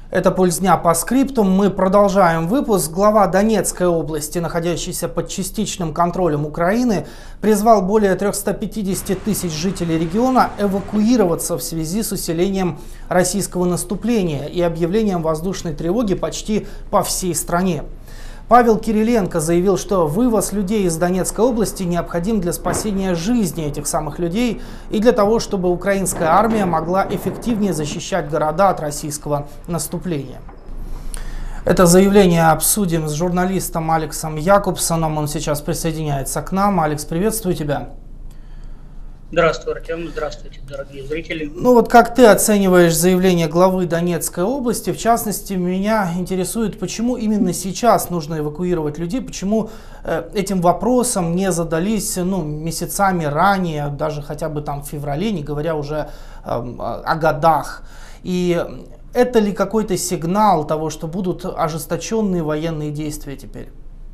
Это «Пульс дня» по скриптум. Мы продолжаем выпуск. Глава Донецкой области, находящийся под частичным контролем Украины, призвал более 350 тысяч жителей региона эвакуироваться в связи с усилением российского наступления и объявлением воздушной тревоги почти по всей стране. Павел Кириленко заявил, что вывоз людей из Донецкой области необходим для спасения жизни этих самых людей и для того, чтобы украинская армия могла эффективнее защищать города от российского наступления. Это заявление обсудим с журналистом Алексом Якубсоном. Он сейчас присоединяется к нам. Алекс, приветствую тебя. Здравствуй, Артем. Здравствуйте, дорогие зрители. Ну вот как ты оцениваешь заявление главы Донецкой области? В частности, меня интересует, почему именно сейчас нужно эвакуировать людей, почему этим вопросом не задались месяцами ранее, даже хотя бы там в феврале, не говоря уже о годах. И это ли какой-то сигнал того, что будут ожесточенные военные действия теперь?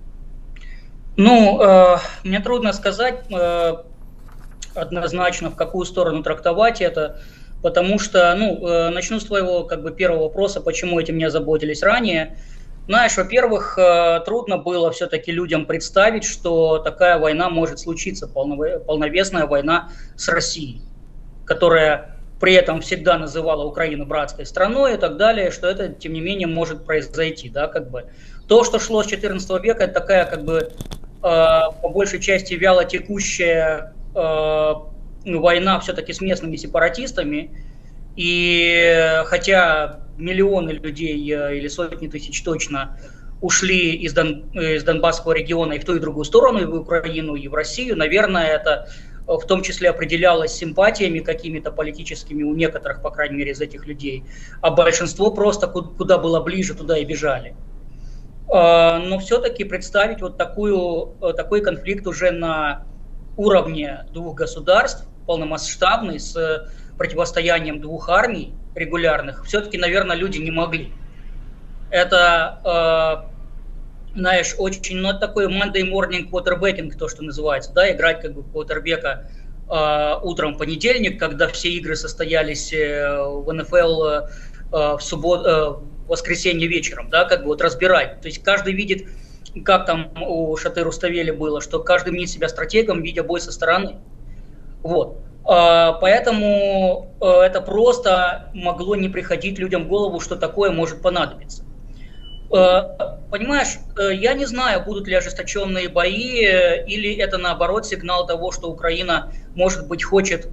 Мне трудно сказать однозначно, в какую сторону трактовать это, потому что, начну с твоего первого вопроса, почему этим не озаботились ранее. Знаешь, во-первых, трудно было все-таки людям представить, что такая война может случиться, полновесная война с Россией, которая при этом всегда называла Украину братской страной и так далее, что это, тем не менее, может произойти, да, То, что шло с XIV века, это такая, по большей части, вяло текущая война все-таки с местными сепаратистами, и хотя миллионы людей или сотни тысяч точно ушли из Донбасского региона и в ту и другую сторону, и в Украину, и в Россию, наверное, это в том числе определялось симпатиями какими-то политическими у некоторых, по крайней мере, из этих людей, а большинство просто куда было ближе, туда и бежали. Но все-таки представить такой конфликт уже на уровне двух государств, полномасштабный, с противостоянием двух армий регулярных, все-таки, наверное, люди не могли. Это, знаешь, очень, такой Monday morning quarterbacking, то, что называется, да, играть в квотербека утром в понедельник, когда все игры состоялись в НФЛ в субботу, в воскресенье вечером, да, разбирать. То есть каждый видит, как там у Шаты Руставели было, что каждый мнит себя стратегом, видя бой со стороны. Поэтому это просто могло не приходить людям в голову, что такое может понадобиться. Понимаешь, я не знаю, будут ли ожесточенные бои, или это наоборот сигнал того, что Украина, может быть, хочет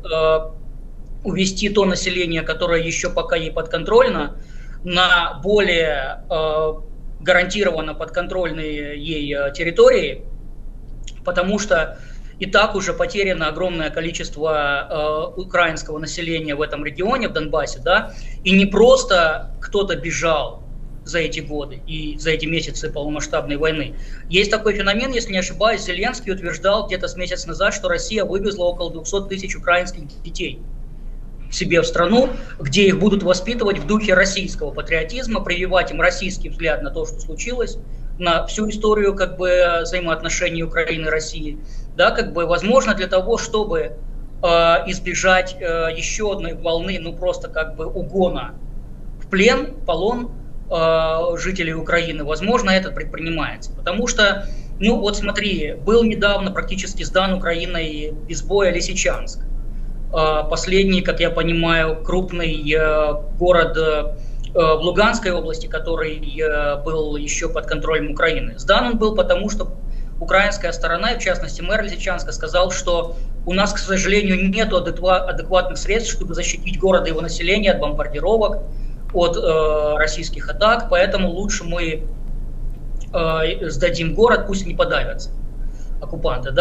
увести то население, которое еще пока ей подконтрольно, на более гарантированно подконтрольные ей территории, потому что и так уже потеряно огромное количество украинского населения в этом регионе, в Донбассе, да, и не просто кто-то бежал за эти годы и за эти месяцы полномасштабной войны. Есть такой феномен, если не ошибаюсь, Зеленский утверждал где-то с месяца назад, что Россия вывезла около 200 тысяч украинских детей себе в страну, где их будут воспитывать в духе российского патриотизма, прививать им российский взгляд на то, что случилось, на всю историю взаимоотношений Украины и России. Да, возможно, для того, чтобы избежать еще одной волны, угона в плен, полон жителей Украины, возможно, это предпринимается. Потому что, смотри, был недавно практически сдан Украиной без боя Лисичанск. Последний, как я понимаю, крупный город в Луганской области, который был еще под контролем Украины. Сдан он был потому, что украинская сторона, и в частности мэр Лисичанска, сказал, что у нас, к сожалению, нет адекватных средств, чтобы защитить город и его население от бомбардировок, от российских атак, поэтому лучше мы сдадим город, пусть не подавятся оккупанты.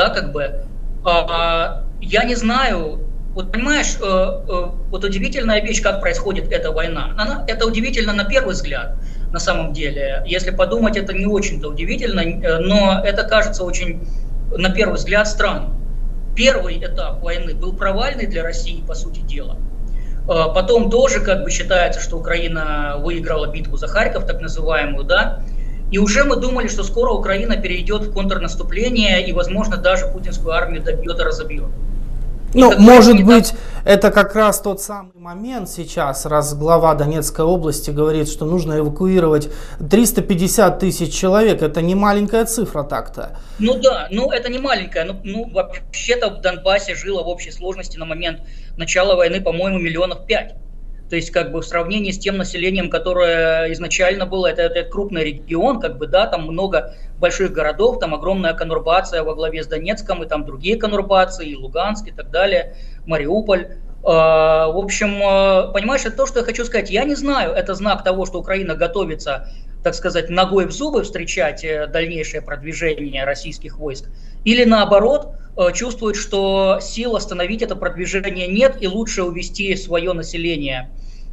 Да, я не знаю. Понимаешь, удивительная вещь, как происходит эта война. Это удивительно на первый взгляд, на самом деле. Если подумать, это не очень-то удивительно, но это кажется очень, на первый взгляд, странным. Первый этап войны был провальный для России, по сути дела. Потом тоже считается, что Украина выиграла битву за Харьков, так называемую, да. И уже мы думали, что скоро Украина перейдет в контрнаступление и, возможно, даже путинскую армию добьет и разобьет. Может быть, Это как раз тот самый момент сейчас, раз глава Донецкой области говорит, что нужно эвакуировать 350 тысяч человек. Это не маленькая цифра так-то. Ну да, ну это не маленькая. Вообще-то в Донбассе жило в общей сложности на момент начала войны, по-моему, 5 миллионов. То есть, как бы в сравнении с тем населением, которое изначально было, это крупный регион, как бы, да, там много больших городов, там огромная конурбация во главе с Донецком, и там другие конурбации, и Луганск, и так далее, Мариуполь. В общем, понимаешь, это то, что я хочу сказать. Я не знаю, это знак того, что Украина готовится, так сказать, ногой в зубы встречать дальнейшее продвижение российских войск, или наоборот, чувствует, что сил остановить это продвижение нет, и лучше увести свое население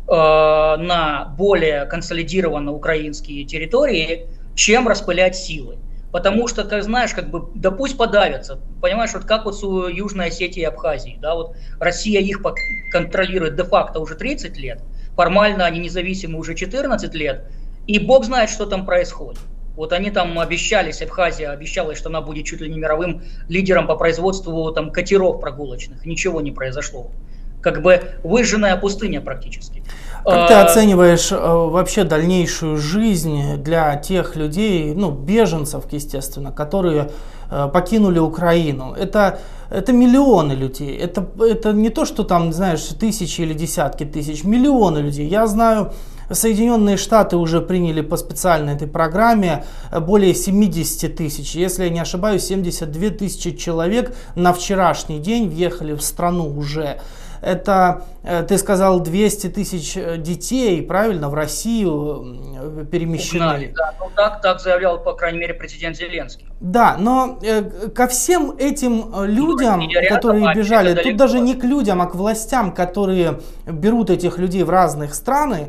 на более консолидированно украинские территории, чем распылять силы. Потому что, как знаешь, как бы, да пусть подавятся. Понимаешь, вот как вот с Южной Осетией и Абхазией. Да, вот Россия их контролирует де-факто уже 30 лет, формально они независимы уже 14 лет, и бог знает, что там происходит. Вот они там обещались, Абхазия обещалась, что она будет чуть ли не мировым лидером по производству там катеров прогулочных. Ничего не произошло. Как бы выжженная пустыня практически. Как ты оцениваешь вообще дальнейшую жизнь для тех людей, ну, беженцев, естественно, которые покинули Украину? Это миллионы людей. Это не то, что там, знаешь, тысячи или десятки тысяч, миллионы людей. Я знаю, Соединенные Штаты уже приняли по специальной этой программе более 70 тысяч. Если я не ошибаюсь, 72 тысячи человек на вчерашний день въехали в страну уже. Это, ты сказал, 200 тысяч детей, правильно, в Россию перемещены. Угнали, да. Ну, так заявлял, по крайней мере, президент Зеленский. Да, но ко всем этим людям, которые бежали, тут даже не к людям, а к властям, которые берут этих людей в разных страны,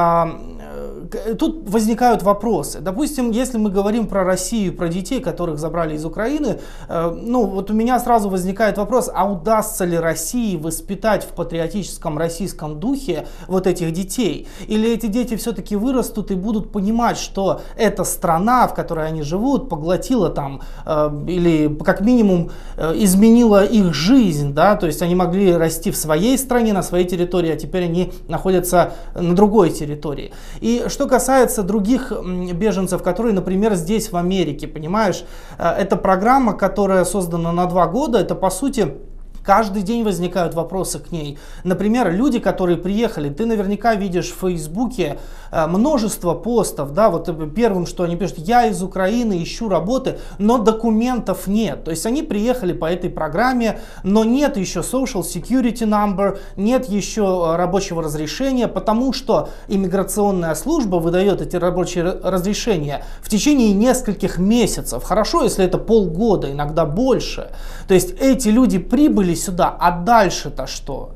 тут возникают вопросы. Допустим, если мы говорим про Россию, про детей, которых забрали из Украины, ну вот у меня сразу возникает вопрос, а удастся ли России воспитать в патриотическом российском духе вот этих детей? Или эти дети все-таки вырастут и будут понимать, что эта страна, в которой они живут, поглотила там, или как минимум изменила их жизнь, да, то есть они могли расти в своей стране, на своей территории, а теперь они находятся на другой территории. И что касается других беженцев, которые, например, здесь в Америке, понимаешь, это программа, которая создана на 2 года, это по сути... Каждый день возникают вопросы к ней. Например, люди, которые приехали, ты наверняка видишь в Фейсбуке множество постов, да, вот первым, что они пишут: я из Украины, ищу работы, но документов нет. То есть они приехали по этой программе, но нет еще social security number, нет еще рабочего разрешения, потому что иммиграционная служба выдает эти рабочие разрешения в течение нескольких месяцев. Хорошо, если это полгода, иногда больше. То есть эти люди прибыли сюда, а дальше-то что?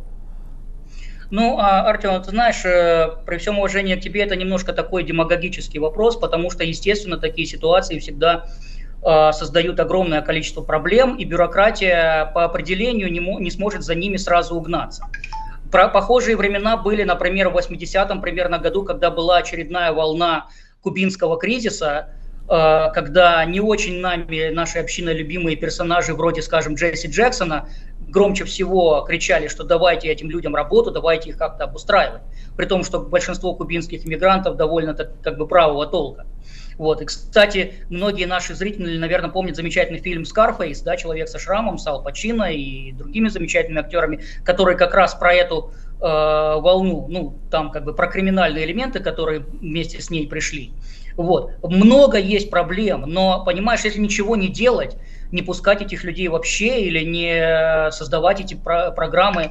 Ну, Артем, ты знаешь, при всем уважении к тебе, это немножко такой демагогический вопрос, потому что, естественно, такие ситуации всегда создают огромное количество проблем, и бюрократия по определению не сможет за ними сразу угнаться. Похожие времена были, например, в 80-м примерно году, когда была очередная волна кубинского кризиса, когда не очень нами, нашей общиной, любимые персонажи вроде, скажем, Джесси Джексона громче всего кричали, что давайте этим людям работу, давайте их как-то обустраивать. При том, что большинство кубинских иммигрантов довольно как бы правого толка. Вот. И, кстати, многие наши зрители, наверное, помнят замечательный фильм «Скарфейс», да, «Человек со шрамом» с Ал Пачино и другими замечательными актерами, которые как раз про эту волну, ну, там как бы про криминальные элементы, которые вместе с ней пришли. Вот. Много есть проблем, но, понимаешь, если ничего не делать, не пускать этих людей вообще или не создавать эти программы,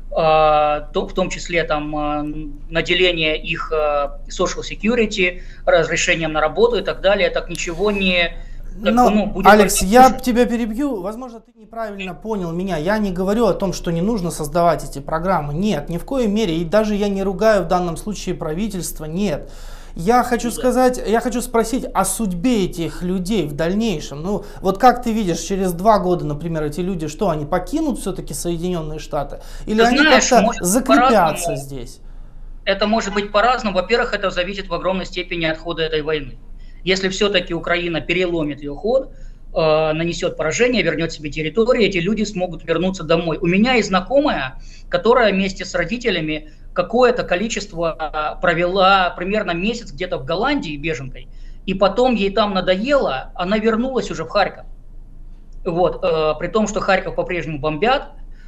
в том числе там наделение их social security, разрешением на работу и так далее, так ничего не... Алекс, я тебя перебью. Возможно, ты неправильно понял меня. Я не говорю о том, что не нужно создавать эти программы. Нет, ни в коей мере. И даже я не ругаю в данном случае правительство. Нет. Я хочу сказать, я хочу спросить о судьбе этих людей в дальнейшем. Ну, вот как ты видишь, через 2 года, например, эти люди, что, они покинут все-таки Соединенные Штаты? Или они как-то закрепятся здесь? Это может быть по-разному. Во-первых, это зависит в огромной степени от хода этой войны. Если все-таки Украина переломит ее ход, нанесет поражение, вернет себе территорию, эти люди смогут вернуться домой. У меня есть знакомая, которая вместе с родителями какое-то количество провела, примерно месяц где-то в Голландии беженкой, и потом ей там надоело, она вернулась уже в Харьков. Вот, при том, что Харьков по-прежнему бомбят.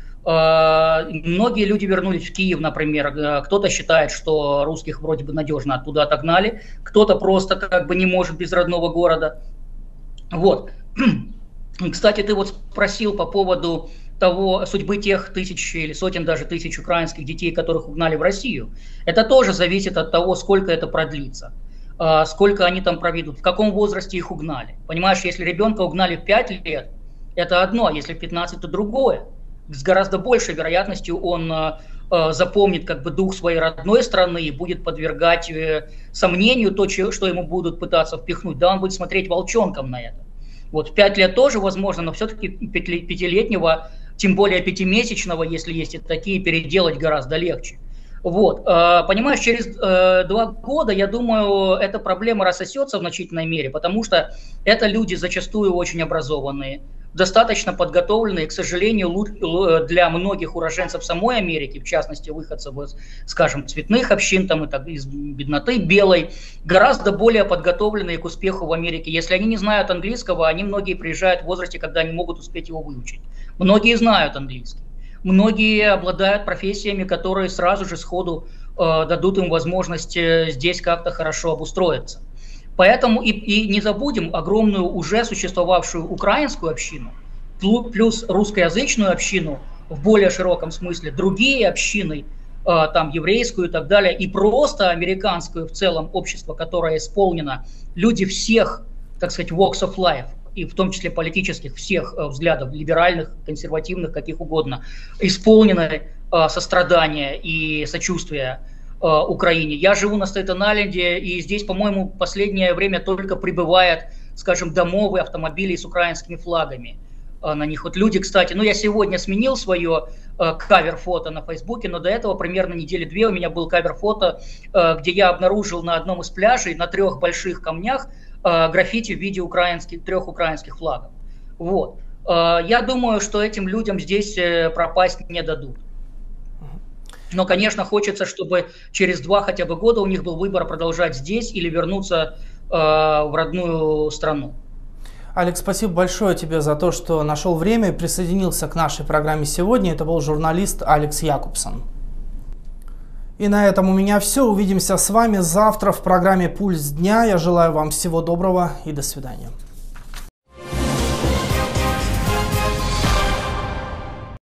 Многие люди вернулись в Киев, например. Кто-то считает, что русских вроде бы надежно оттуда отогнали, кто-то просто как бы не может без родного города. Вот. Кстати, ты вот спросил по поводу судьбы тех тысяч или сотен даже тысяч украинских детей, которых угнали в Россию. Это тоже зависит от того, сколько это продлится, сколько они там проведут, в каком возрасте их угнали. Понимаешь, если ребенка угнали в 5 лет, это одно, а если в 15, то другое. С гораздо большей вероятностью он запомнит как бы дух своей родной страны и будет подвергать сомнению то, что ему будут пытаться впихнуть. Да, он будет смотреть волчонком на это. Вот в 5 лет тоже возможно, но все-таки 5-летнего, тем более 5-месячного, если есть и такие, переделать гораздо легче. Вот, понимаешь, через 2 года, я думаю, эта проблема рассосется в значительной мере, потому что это люди зачастую очень образованные, достаточно подготовленные, к сожалению, для многих уроженцев самой Америки, в частности, выходцев, скажем, цветных общин, там, и так, из бедноты белой, гораздо более подготовленные к успеху в Америке. Если они не знают английского, они многие приезжают в возрасте, когда они могут успеть его выучить. Многие знают английский. Многие обладают профессиями, которые сразу же сходу дадут им возможность здесь как-то хорошо обустроиться. Поэтому и не забудем огромную уже существовавшую украинскую общину, плюс русскоязычную общину в более широком смысле, другие общины, там еврейскую и так далее, и просто американскую в целом общество, которое исполнено, люди всех, так сказать, walks of life, и в том числе политических всех взглядов, либеральных, консервативных, каких угодно, исполнены сострадания и сочувствия Украине. Я живу на Стейтен-Айленде, и здесь, по-моему, в последнее время только прибывает, скажем, домовые автомобили с украинскими флагами на них. Вот люди, кстати, я сегодня сменил свое кавер-фото на Фейсбуке, но до этого примерно недели 2 у меня был кавер-фото, где я обнаружил на одном из пляжей на 3 больших камнях граффити в виде 3 украинских флагов. Вот. Я думаю, что этим людям здесь пропасть не дадут. Но, конечно, хочется, чтобы через 2 хотя бы года у них был выбор продолжать здесь или вернуться в родную страну. Алекс, спасибо большое тебе за то, что нашел время и присоединился к нашей программе сегодня. Это был журналист Алекс Якубсон. И на этом у меня все. Увидимся с вами завтра в программе «Пульс дня». Я желаю вам всего доброго и до свидания.